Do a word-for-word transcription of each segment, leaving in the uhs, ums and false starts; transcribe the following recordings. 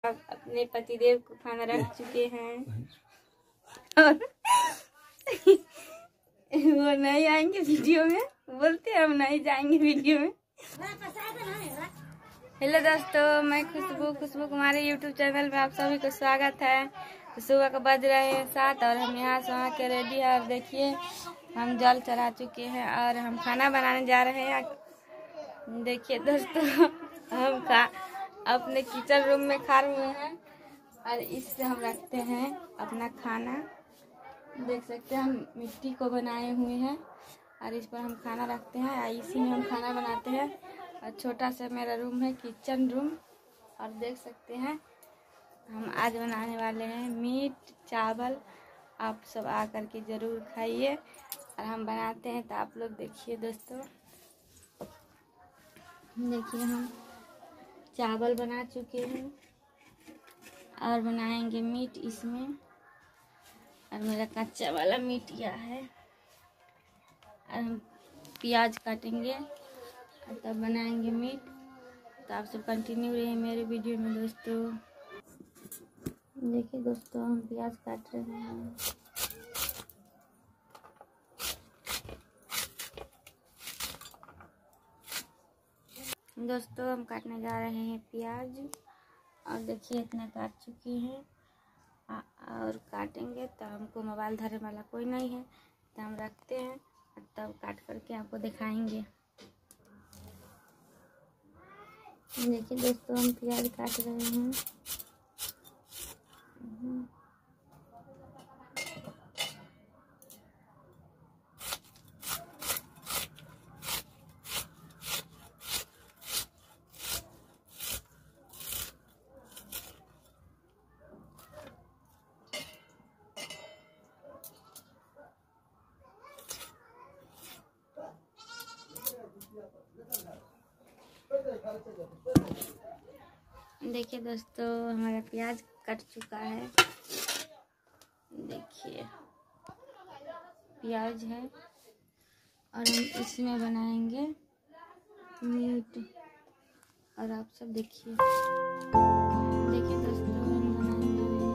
अपने पतिदेव को खाना रख चुके हैं और वो नहीं आएंगे वीडियो में, बोलते हम नहीं जाएंगे वीडियो में। हेलो दोस्तों, मैं खुशबू खुशबू कुमारी यूट्यूब चैनल में आप सभी को स्वागत है। सुबह का बज रहे हैं सात और हम यहाँ से वहाँ के रेडी है। और देखिए हम जल चढ़ा चुके हैं और हम खाना बनाने जा रहे हैं। देखिए दोस्तों, हम खा अपने किचन रूम में खा रहे हैं और इससे हम रखते हैं अपना खाना। देख सकते हैं हम मिट्टी को बनाए हुए हैं और इस पर हम खाना रखते हैं और इसी में हम खाना बनाते हैं। और छोटा सा मेरा रूम है, किचन रूम। और देख सकते हैं हम आज बनाने वाले हैं मीट चावल। आप सब आ कर के ज़रूर खाइए और हम बनाते हैं तो आप लोग देखिए दोस्तों। देखिए हम चावल बना चुके हैं और बनाएंगे मीट इसमें। और मेरा कच्चा वाला मीट यह है और हम प्याज काटेंगे और तब बनाएंगे मीट। तो आप सब कंटिन्यू रहिए मेरे वीडियो में दोस्तों। देखिए दोस्तों हम प्याज काट रहे हैं। दोस्तों हम काटने जा रहे हैं प्याज और देखिए इतना काट चुके हैं और काटेंगे। तो हमको मोबाइल धरने वाला कोई नहीं है तो हम रखते हैं और तब काट करके आपको दिखाएंगे। देखिए दोस्तों हम प्याज काट रहे हैं। देखिए दोस्तों हमारा प्याज कट चुका है। देखिए प्याज है और हम इसमें बनाएंगे मीट। और आप सब देखिए देखिए दोस्तों हम बनाएंगे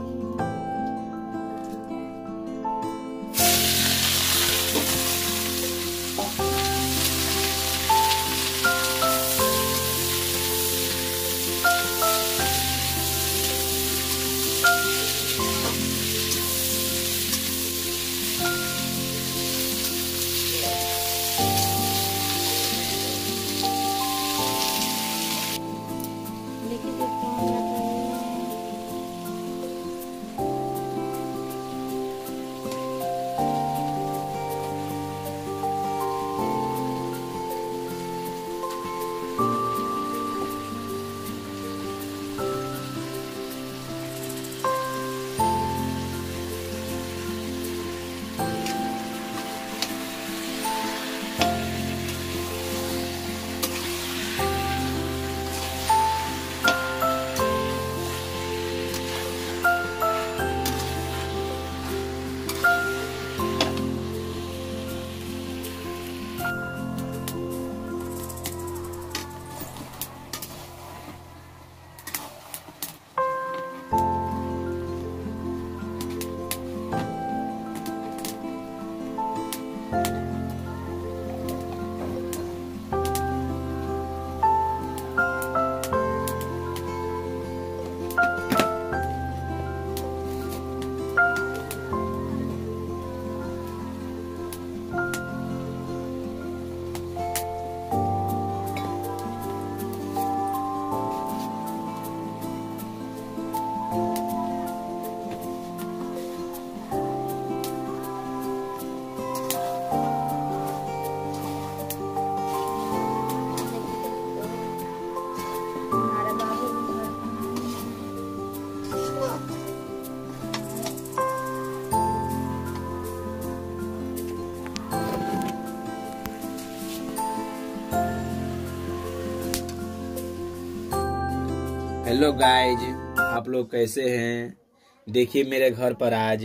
हेलो गाइज, आप लोग कैसे हैं? देखिए मेरे घर पर आज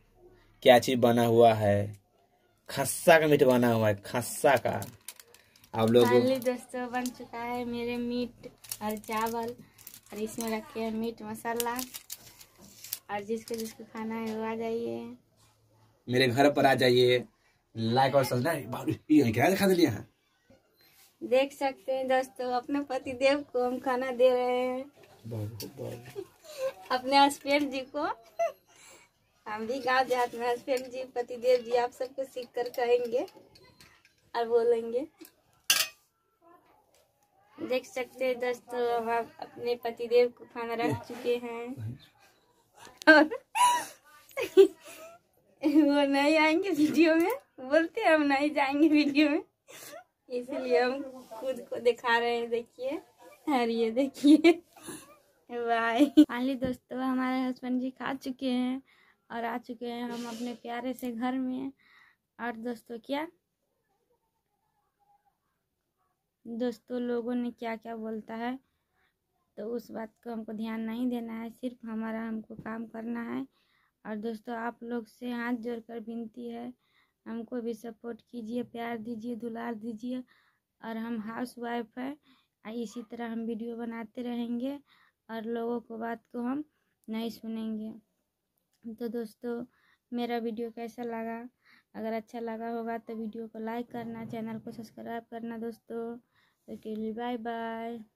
क्या चीज बना हुआ है। खस्सा का मीट बना हुआ है, खस्सा का। आप लोग फाइनली दोस्तों बन चुका है मेरे मीट और चावल। और इसमें रखे हैं मीट मसाला। और जिसको जिसको खाना है वो आ जाइए, मेरे घर पर आ जाइए। लाइक और सब्सक्राइब क्या दिखा दिया है। देख सकते हैं दोस्तों, अपने पति देव को हम खाना दे रहे हैं, अपने हस्बैंड जी को। हम भी गाँव देहात में हस्बैंड जी, पति देव जी, आप सबको सीख कर कहेंगे और बोलेंगे। देख सकते हैं दोस्तों, हम आप अपने पति देव को खाना रख चुके हैं और वो नहीं आएंगे वीडियो में, बोलते हैं हम नहीं जाएंगे वीडियो में, इसलिए हम खुद को दिखा रहे हैं। देखिए, और ये देखिए, बाय। फाइनली दोस्तों, हमारे हस्बैंड जी खा चुके हैं और आ चुके हैं हम अपने प्यारे से घर में। और दोस्तों क्या दोस्तों लोगों ने क्या क्या बोलता है, तो उस बात को हमको ध्यान नहीं देना है, सिर्फ हमारा हमको काम करना है। और दोस्तों आप लोग से हाथ जोड़कर विनती है, हमको भी सपोर्ट कीजिए, प्यार दीजिए, दुलार दीजिए। और हम हाउस वाइफ है, इसी तरह हम वीडियो बनाते रहेंगे और लोगों को बात को हम नहीं सुनेंगे। तो दोस्तों मेरा वीडियो कैसा लगा, अगर अच्छा लगा होगा तो वीडियो को लाइक करना, चैनल को सब्सक्राइब करना दोस्तों। तो के लिए बाय बाय।